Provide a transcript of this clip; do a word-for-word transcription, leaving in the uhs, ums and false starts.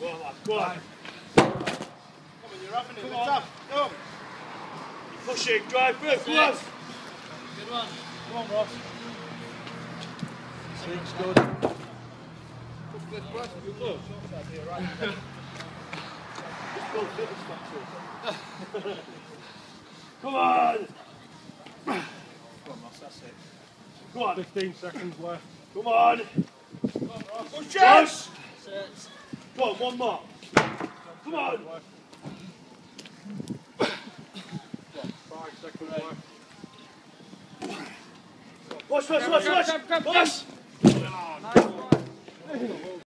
Go on, lad, go on. Come on, you're having it. Come Lift on. up. Go. You're pushing, drive through, come on. Good one. Come on, Ross. Six, good. Good look. Come on. Come on, Ross, that's it. Come on. fifteen seconds left. Come on. Come on, Ross. Push it. Six. Come on, one more. Come on. Five seconds left. Push, push, push, push. Come, come, come, Push. Nice one.